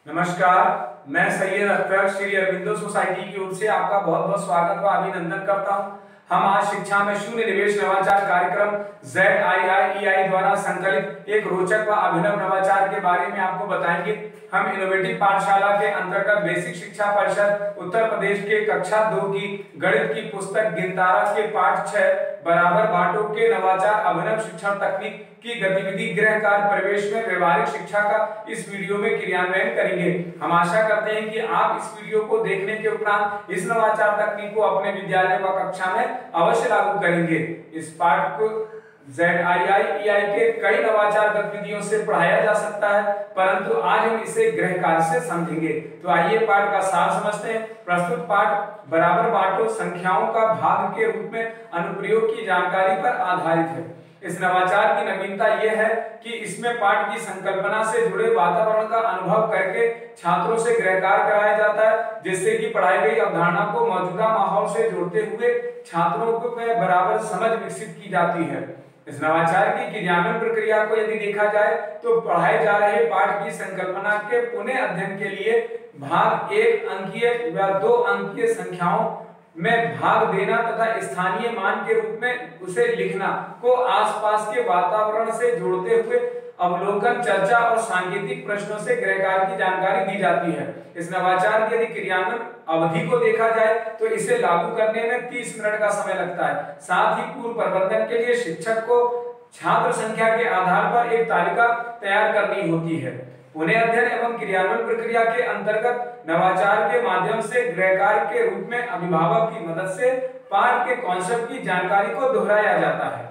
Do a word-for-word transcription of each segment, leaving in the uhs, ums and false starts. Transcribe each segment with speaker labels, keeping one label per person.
Speaker 1: नमस्कार, मैं सैयद अख्तर श्री अरविंदो सोसाइटी की ओर से आपका बहुत बहुत स्वागत व अभिनंदन करता हूं। हम आज शिक्षा में शून्य निवेश नवाचार कार्यक्रम जेड आई आई ई आई द्वारा संकलित एक रोचक व अभिनव नवाचार के बारे में आपको बताएंगे। हम इनोवेटिव पाठशाला के अंतर्गत बेसिक शिक्षा परिषद उत्तर प्रदेश के कक्षा दो की गणित की पुस्तक गिनतारा के पाठ छह बराबर बांटो के नवाचार अभिनव शिक्षण तकनीक की गतिविधि गृह कार्य प्रवेश में व्यवहारिक शिक्षा का इस वीडियो में क्रियान्वयन करेंगे। हम आशा करते हैं कि आप इस वीडियो को देखने के उपरांत इस नवाचार तकनीक को अपने विद्यालय व कक्षा में अवश्य लागू करेंगे। इस पाठ को जेड आई आई ई आई के कई नवाचार गतिविधियों से पढ़ाया जा सकता है, परंतु आज हम इसे गृह कार्य से समझेंगे। तो आइए पाठ का सार समझते हैं। प्रस्तुत पाठ बराबर बांटो संख्याओं का भाग के रूप में अनुप्रयोग की जानकारी पर आधारित है। इस नवाचार की नवीनता यह है कि इसमें पाठ की संकल्पना से जुड़े वातावरण का अनुभव करके छात्रों से गृह कार्य कराया जाता है, जिससे कि पढ़ाई गई अवधारणा को मौजूदा माहौल से जोड़ते हुए छात्रों को में बराबर समझ विकसित की जाती है। इस नवाचार की क्रियान्वयन प्रक्रिया को यदि देखा जाए तो पढ़ाए जा रहे पाठ की संकल्पना के पुनः अध्ययन के लिए भाग एक अंकीय या दो अंकीय संख्याओं में भाग देना तथा स्थानीय मान के रूप में उसे लिखना को आसपास के वातावरण से जोड़ते हुए अवलोकन, चर्चा और सांकेतिक प्रश्नों से गृह कार्य की जानकारी दी जाती है। इस नवाचार की यदि क्रियान्वयन अवधि को देखा जाए तो इसे लागू करने में तीस मिनट का समय लगता है। साथ ही पूर्व प्रबंधन के लिए शिक्षक को छात्र संख्या के आधार पर एक तालिका तैयार करनी होती है। पुनः अध्ययन एवं क्रियान्वयन प्रक्रिया के अंतर्गत नवाचार के माध्यम से गृह कार्य के रूप में अभिभावक की मदद से पाठ के कॉन्सेप्ट की जानकारी को दोहराया जाता है।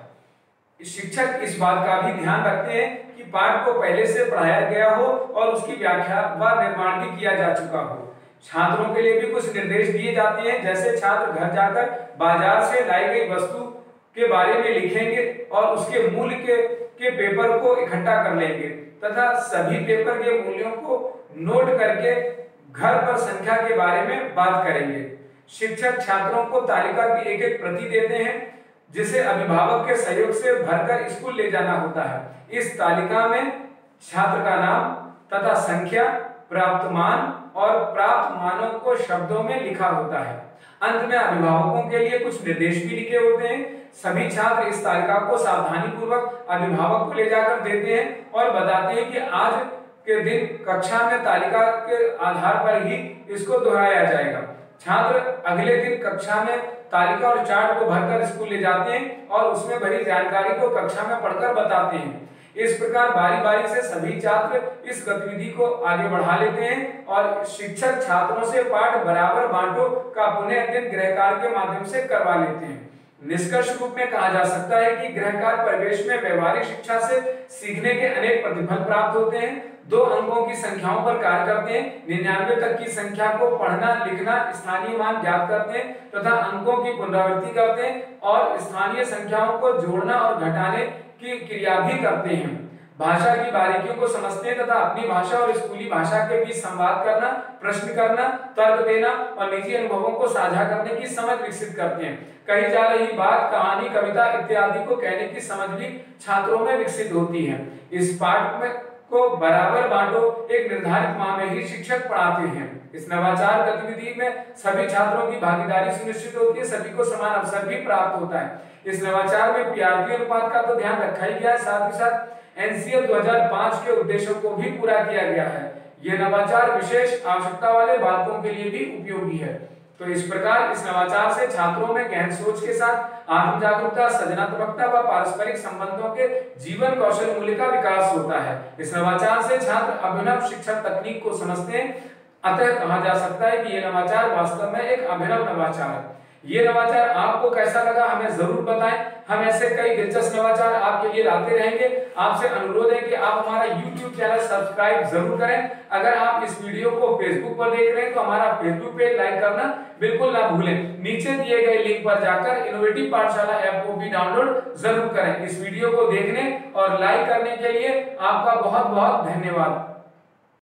Speaker 1: शिक्षक इस बात का भी ध्यान रखते हैं कि पाठ को पहले से पढ़ाया गया हो और उसकी व्याख्या व निर्माण भी किया जा चुका हो। छात्रों के लिए भी कुछ निर्देश दिए जाते हैं, जैसे छात्र घर जाकर बाजार से लाई गई वस्तु के बारे में लिखेंगे और उसके मूल्य के, के पेपर को इकट्ठा कर लेंगे तथा सभी पेपर के मूल्यों को नोट करके घर पर संख्या के बारे में बात करेंगे। शिक्षक छात्रों को तालिका की एक एक प्रति देते हैं, जिसे अभिभावक के सहयोग से भरकर स्कूल ले जाना होता है। इस तालिका में छात्र का नाम तथा संख्या, प्राप्त मान और प्राप्त मानों को शब्दों में लिखा होता है। अंत में अभिभावकों के लिए कुछ निर्देश भी लिखे होते हैं। सभी छात्र इस तालिका को सावधानी पूर्वक अभिभावक को ले जाकर देते हैं और बताते हैं कि आज के दिन कक्षा में तालिका के आधार पर ही इसको दोहराया जाएगा। छात्र अगले दिन कक्षा में तालिका और चार्ट को भरकर स्कूल ले जाते हैं और उसमें भरी जानकारी को कक्षा में पढ़कर बताते हैं। इस प्रकार बारी बारी से सभी छात्र इस गतिविधि को आगे बढ़ा लेते हैं और शिक्षक छात्रों से पाठ बराबर बांटो का पुनः अध्ययन गृह कार्य के माध्यम से करवा लेते हैं। निष्कर्ष रूप में कहा जा सकता है कि गृह कार्य प्रवेश में व्यवहारिक शिक्षा से सीखने के अनेक प्रतिफल प्राप्त होते हैं। दो अंकों की संख्याओं पर कार्य करते हैं, निन्यानवे तक की संख्या को पढ़ना, लिखना, स्थानीय मान ज्ञात करते हैं तथा अंकों की पुनरावृत्ति करते हैं और स्थानीय संख्याओं को जोड़ना और घटाने की क्रिया भी करते हैं। भाषा की बारीकियों को समझते हैं तथा अपनी भाषा और स्कूली भाषा के बीच संवाद करना, प्रश्न करना, तर्क देना और निजी अनुभवों को साझा करने की समझ विकसित करते हैं। कही जा रही बात, कहानी, कविता इत्यादि को कहने की समझ भी छात्रों में विकसित होती है। इस पाठ में को बराबर बांटो एक निर्धारित माह में ही शिक्षक पढ़ाते हैं। इस नवाचार गतिविधि में सभी छात्रों की भागीदारी सुनिश्चित होती है, सभी को समान अवसर भी प्राप्त होता है। इस नवाचार में पीआरटी अनुपात का तो ध्यान रखा ही गया है, साथ ही साथ एन सी एल दो हज़ार पाँच के उद्देश्यों को भी पूरा किया गया है। यह नवाचार विशेष आवश्यकता वाले बालकों के लिए भी उपयोगी है। तो इस प्रकार इस नवाचार से छात्रों में गहन सोच के साथ आत्म जागरूकता, सृजनात्मकता व पारस्परिक संबंधों के जीवन कौशल मूल्य का विकास होता है। इस नवाचार से छात्र अभिनव शिक्षण तकनीक को समझते हैं। अतः कहा जा सकता है कि यह नवाचार वास्तव में एक अभिनव नवाचार है। ये नवाचार आपको कैसा लगा हमें जरूर बताएं। हम ऐसे कई दिलचस्प नवाचार आपके लिए लाते रहेंगे। आपसे अनुरोध है कि आप हमारा यूट्यूब चैनल सब्सक्राइब जरूर करें। अगर आप इस वीडियो को फेसबुक पर देख रहे हैं तो हमारा फेसबुक पेज लाइक करना बिल्कुल ना भूलें। नीचे दिए गए लिंक पर जाकर इनोवेटिव पाठशाला ऐप को भी डाउनलोड जरूर करें। इस वीडियो को देखने और लाइक करने के लिए आपका बहुत बहुत धन्यवाद।